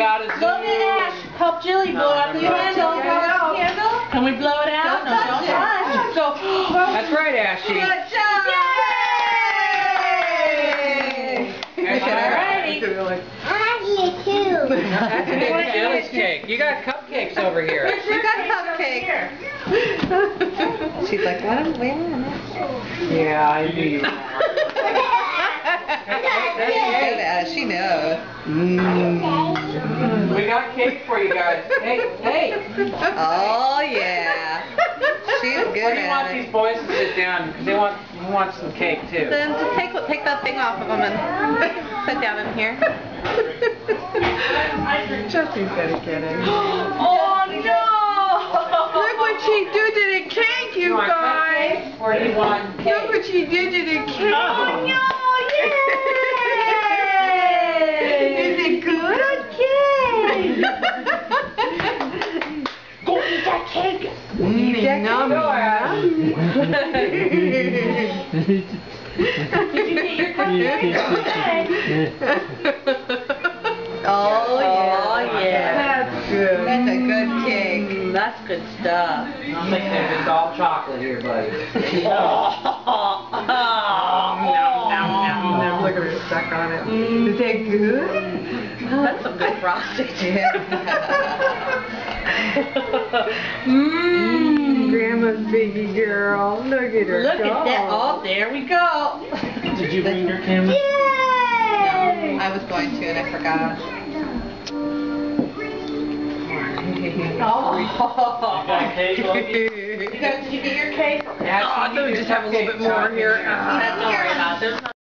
out a Blow the ash. Help Gilly blow out the candle. Can we blow it out? No, don't touch. Go. That's right, Ashley. Good job. Yay! Alrighty. I eat too. That's Gilly's cake. You got cupcakes over here. You got cupcake. She's like, wait a minute. Yeah, I knew you. She knows. We got cake for you guys. Hey, hey. Oh yeah. She's good Where do you want at these it. boys to sit down? Because they want some cake too. Then just take that thing off of them and sit down in here. Jesse's gonna get it. Oh no! Look what she did to the cake, you want guys. cupcakes or do you want cake? Look what she did to the cake. Oh no! Is it good? Good cake. Go eat that cake! Eat that Go, Ash. Did you get your cupcake? Oh yeah. That's good. That's a good cake. That's good stuff. I'm thinking it's all chocolate here, buddy. Look at her stuck on it. Is that good? That's some good frosting. Grandma's baby girl. Look at her. Look at that. Oh, there we go. Did you bring your camera? Yay! No, I was going to and I forgot. You got cake, Loki? Did you get your cake? Yeah, Oh, no, just have a little bit more here. Don't worry about it. There's